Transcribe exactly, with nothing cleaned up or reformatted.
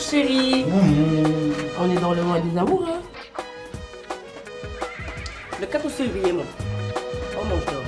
chérie. Mmh. On est dans le mois des amours, hein. Le quatorze février, non. On mange dehors.